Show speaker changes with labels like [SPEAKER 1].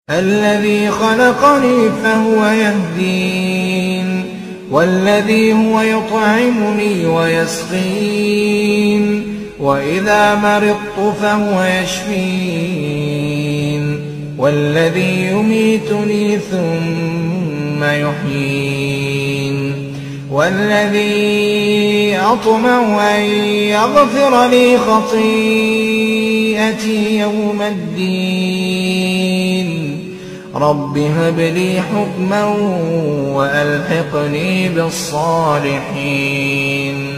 [SPEAKER 1] الذي خلقني فهو يهدين والذي هو يطعمني ويسقين وإذا مرضت فهو يشفين والذي يميتني ثم يحيين والذي أطمع أن يغفر لي خطيئتي يوم الدين رب هب لي حكما وألحقني بالصالحين